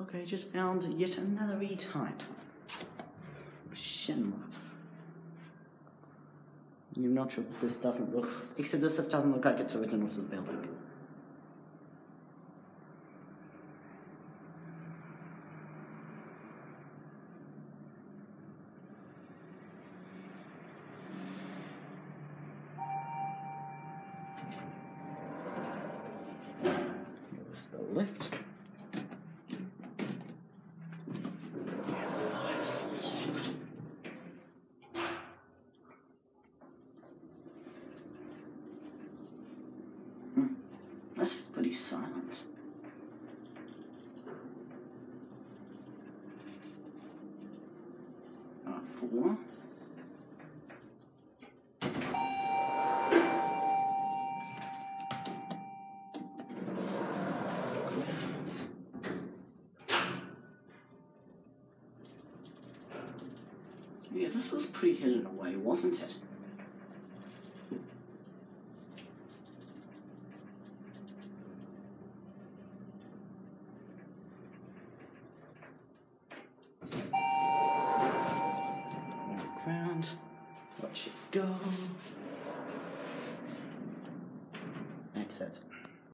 Okay, just found yet another E-type. Shenmue. I'm not sure this doesn't look... Except this stuff doesn't look like it's original to the building. Here's the lift. That's pretty silent. Four. Yeah, this was pretty hidden away, wasn't it? Ground. Watch it go. Exit.